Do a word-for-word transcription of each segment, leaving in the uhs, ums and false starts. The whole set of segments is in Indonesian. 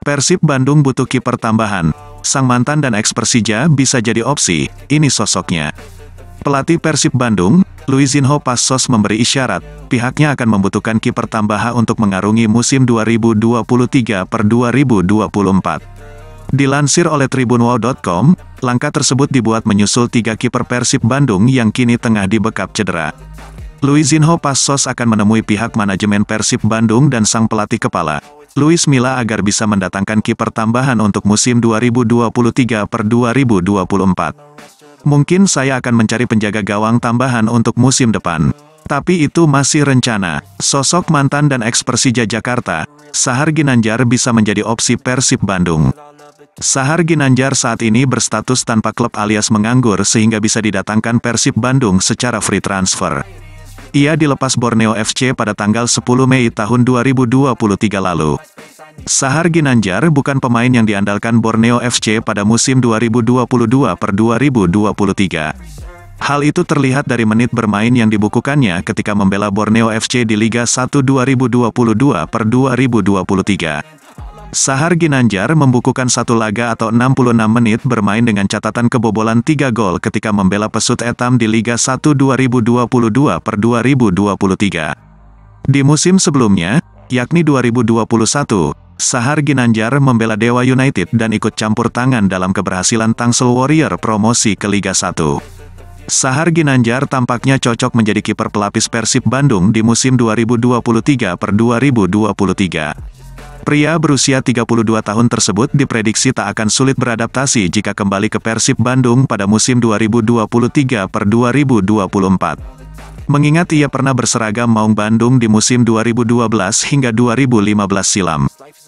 Persib Bandung butuh kiper tambahan. Sang mantan dan eks Persija bisa jadi opsi, ini sosoknya. Pelatih Persib Bandung, Luizinho Passos memberi isyarat, pihaknya akan membutuhkan kiper tambahan untuk mengarungi musim dua ribu dua puluh tiga per dua ribu dua puluh empat. Dilansir oleh tribunwow titik com, langkah tersebut dibuat menyusul tiga kiper Persib Bandung yang kini tengah dibekap cedera. Luizinho Passos akan menemui pihak manajemen Persib Bandung dan sang pelatih kepala, Luis Milla agar bisa mendatangkan kiper tambahan untuk musim dua ribu dua puluh tiga per dua ribu dua puluh empat. Mungkin saya akan mencari penjaga gawang tambahan untuk musim depan. Tapi itu masih rencana. Sosok mantan dan eks Persija Jakarta, Sahar Ginanjar bisa menjadi opsi Persib Bandung. Sahar Ginanjar saat ini berstatus tanpa klub alias menganggur sehingga bisa didatangkan Persib Bandung secara free transfer. Ia dilepas Borneo F C pada tanggal sepuluh Mei tahun dua ribu dua puluh tiga lalu. Sahar Ginanjar bukan pemain yang diandalkan Borneo F C pada musim dua ribu dua puluh dua per dua ribu dua puluh tiga. Hal itu terlihat dari menit bermain yang dibukukannya ketika membela Borneo F C di Liga satu dua ribu dua puluh dua per dua ribu dua puluh tiga. Sahar Ginanjar membukukan satu laga atau enam puluh enam menit bermain dengan catatan kebobolan tiga gol ketika membela Pesut Etam di Liga satu dua ribu dua puluh dua per dua ribu dua puluh tiga. Di musim sebelumnya, yakni dua ribu dua puluh satu, Sahar Ginanjar membela Dewa United dan ikut campur tangan dalam keberhasilan Tangsel Warrior promosi ke Liga satu. Sahar Ginanjar tampaknya cocok menjadi kiper pelapis Persib Bandung di musim dua ribu dua puluh tiga per dua ribu dua puluh tiga. Pria berusia tiga puluh dua tahun tersebut diprediksi tak akan sulit beradaptasi jika kembali ke Persib Bandung pada musim dua ribu dua puluh tiga per dua ribu dua puluh empat. Mengingat ia pernah berseragam Maung Bandung di musim dua ribu dua belas hingga dua ribu lima belas silam.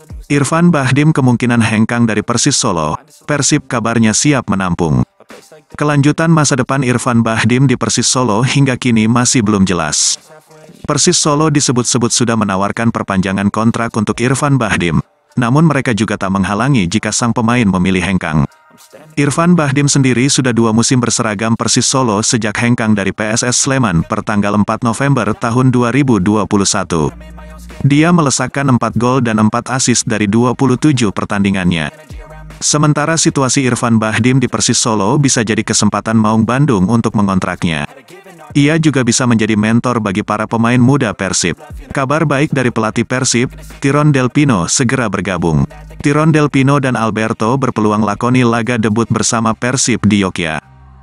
Irfan Bahdim kemungkinan hengkang dari Persis Solo, Persib kabarnya siap menampung. Kelanjutan masa depan Irfan Bahdim di Persis Solo hingga kini masih belum jelas. Persis Solo disebut-sebut sudah menawarkan perpanjangan kontrak untuk Irfan Bahdim, namun mereka juga tak menghalangi jika sang pemain memilih hengkang. Irfan Bahdim sendiri sudah dua musim berseragam Persis Solo sejak hengkang dari P S S Sleman per tanggal empat November tahun dua ribu dua puluh satu. Dia melesakkan empat gol dan empat assist dari dua puluh tujuh pertandingannya. Sementara situasi Irfan Bahdim di Persis Solo bisa jadi kesempatan Maung Bandung untuk mengontraknya. Ia juga bisa menjadi mentor bagi para pemain muda Persib. Kabar baik dari pelatih Persib, Tiron Del Pino segera bergabung. Tiron Del Pino dan Alberto berpeluang lakoni laga debut bersama Persib di Yogyakarta.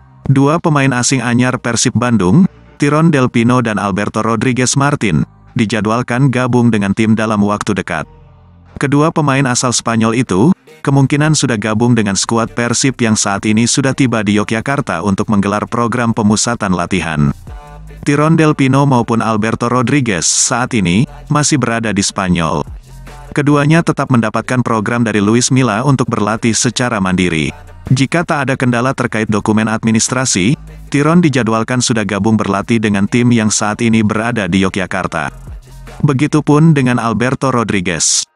Dua pemain asing anyar Persib Bandung, Tiron Del Pino dan Alberto Rodriguez Martin, dijadwalkan gabung dengan tim dalam waktu dekat. Kedua pemain asal Spanyol itu, kemungkinan sudah gabung dengan skuad Persib yang saat ini sudah tiba di Yogyakarta untuk menggelar program pemusatan latihan. Tiron Del Pino maupun Alberto Rodriguez saat ini masih berada di Spanyol. Keduanya tetap mendapatkan program dari Luis Milla untuk berlatih secara mandiri. Jika tak ada kendala terkait dokumen administrasi, Tiron dijadwalkan sudah gabung berlatih dengan tim yang saat ini berada di Yogyakarta. Begitupun dengan Alberto Rodriguez.